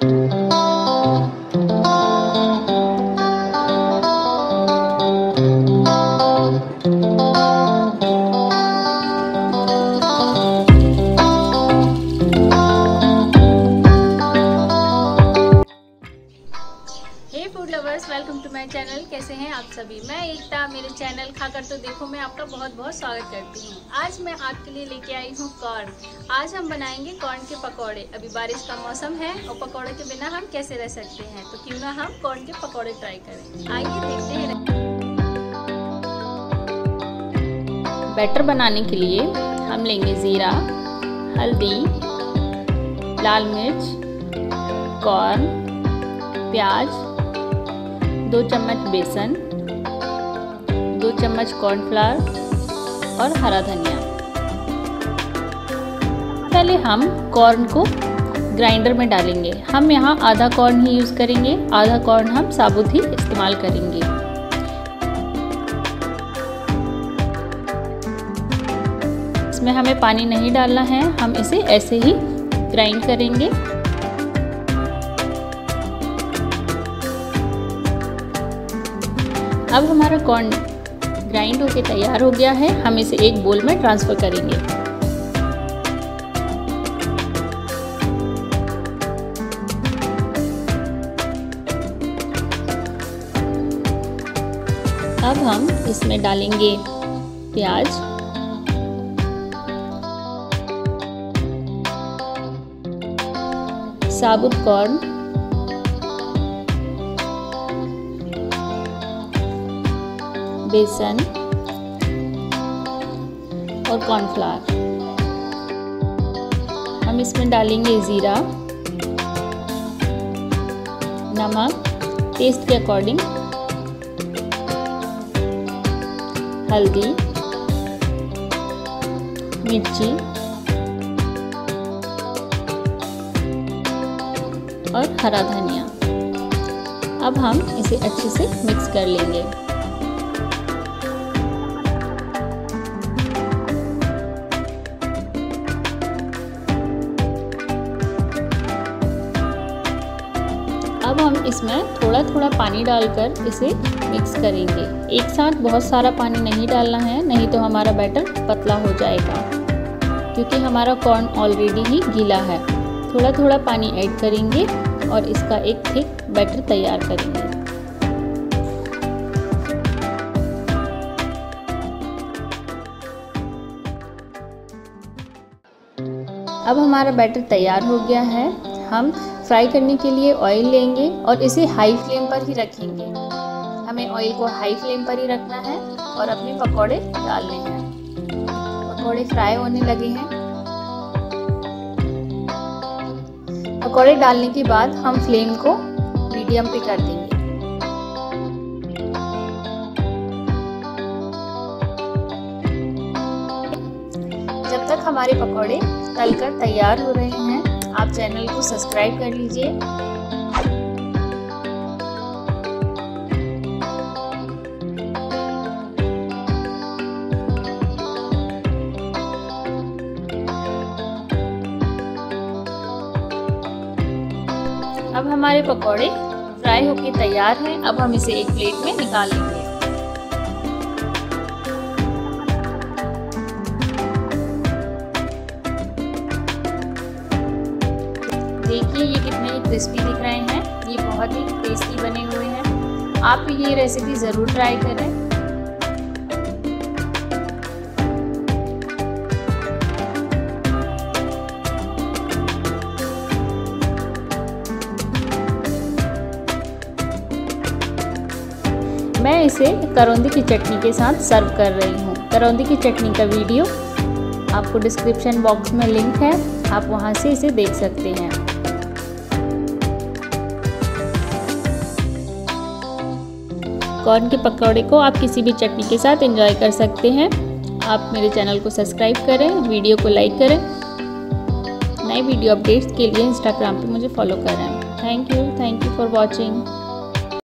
Food lovers, welcome to my channel. कैसे हैं आप सभी? मैं एकता, मेरे चैनल खाकर तो देखो में आपका बहुत बहुत स्वागत करती हूँ। आज मैं आपके लिए लेके आई हूँ कॉर्न। आज हम बनाएंगे कॉर्न के पकौड़े। अभी बारिश का मौसम है और पकौड़े के बिना हम कैसे रह सकते हैं, तो क्यों ना हम कॉर्न के पकौड़े ट्राई करें। आइए देखते हैं। बैटर बनाने के लिए हम लेंगे जीरा, हल्दी, लाल मिर्च, कॉर्न, प्याज, 2 चम्मच बेसन, 2 चम्मच कॉर्नफ्लावर और हरा धनिया। पहले हम कॉर्न को ग्राइंडर में डालेंगे। हम यहाँ आधा कॉर्न ही यूज़ करेंगे, आधा कॉर्न हम साबुत ही इस्तेमाल करेंगे। इसमें हमें पानी नहीं डालना है, हम इसे ऐसे ही ग्राइंड करेंगे। अब हमारा कॉर्न ग्राइंड होके तैयार हो गया है। हम इसे एक बोल में ट्रांसफ़र करेंगे। अब हम इसमें डालेंगे प्याज, साबुत कॉर्न, बेसन और कॉर्नफ्लावर। हम इसमें डालेंगे जीरा, नमक टेस्ट के अकॉर्डिंग, हल्दी, मिर्ची और हरा धनिया। अब हम इसे अच्छे से मिक्स कर लेंगे। अब हम इसमें थोड़ा थोड़ा पानी डालकर इसे मिक्स करेंगे। एक साथ बहुत सारा पानी नहीं डालना है, नहीं तो हमारा बैटर पतला हो जाएगा, क्योंकि हमारा कॉर्न ऑलरेडी ही गीला है। थोड़ा थोड़ा पानी ऐड करेंगे और इसका एक थिक बैटर तैयार करेंगे। अब हमारा बैटर तैयार हो गया है। हम फ्राई करने के लिए ऑयल लेंगे और इसे हाई फ्लेम पर ही रखेंगे। हमें ऑयल को हाई फ्लेम पर ही रखना है और अपने पकौड़े डालने हैं। पकौड़े फ्राई होने लगे हैं। पकौड़े डालने के बाद हम फ्लेम को मीडियम पे कर देंगे। जब तक हमारे पकौड़े तलकर तैयार हो रहे हैं, आप चैनल को सब्सक्राइब कर लीजिए। अब हमारे पकौड़े फ्राई होके तैयार हैं। अब हम इसे एक प्लेट में निकाल लेंगे। देखिए ये कितने क्रिस्पी दिख रहे हैं। ये बहुत ही टेस्टी बने हुए हैं। आप ये रेसिपी ज़रूर ट्राई करें। मैं इसे करौंदी की चटनी के साथ सर्व कर रही हूँ। करौंदी की चटनी का वीडियो आपको डिस्क्रिप्शन बॉक्स में लिंक है, आप वहाँ से इसे देख सकते हैं। कॉर्न के पकौड़े को आप किसी भी चटनी के साथ एंजॉय कर सकते हैं। आप मेरे चैनल को सब्सक्राइब करें, वीडियो को लाइक करें। नए वीडियो अपडेट्स के लिए इंस्टाग्राम पे मुझे फॉलो करें। Thank you for watching.